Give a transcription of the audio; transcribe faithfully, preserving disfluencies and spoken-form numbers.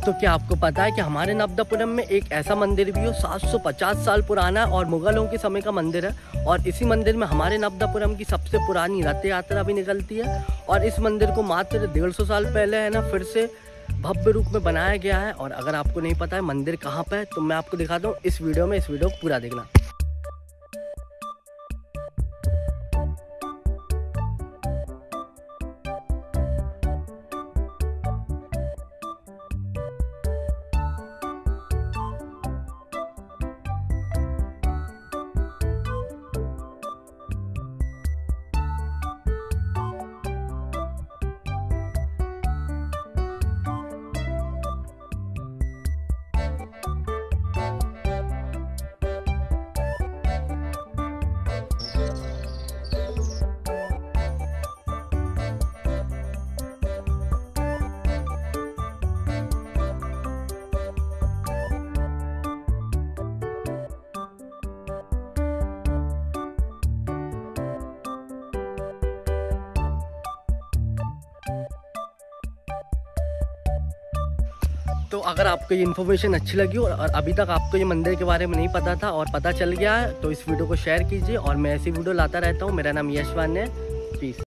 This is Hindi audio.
तो क्या आपको पता है कि हमारे नर्मदापुरम में एक ऐसा मंदिर भी है सात सौ पचास साल पुराना और मुगलों के समय का मंदिर है। और इसी मंदिर में हमारे नर्मदापुरम की सबसे पुरानी रथ यात्रा भी निकलती है। और इस मंदिर को मात्र डेढ़ सौ साल पहले है ना फिर से भव्य रूप में बनाया गया है। और अगर आपको नहीं पता है मंदिर कहाँ पे है तो मैं आपको दिखाता हूँ इस वीडियो में। इस वीडियो को पूरा देखना। तो अगर आपको ये इन्फॉर्मेशन अच्छी लगी और अभी तक आपको ये मंदिर के बारे में नहीं पता था और पता चल गया है तो इस वीडियो को शेयर कीजिए। और मैं ऐसी वीडियो लाता रहता हूँ। मेरा नाम यशवान है। पीस।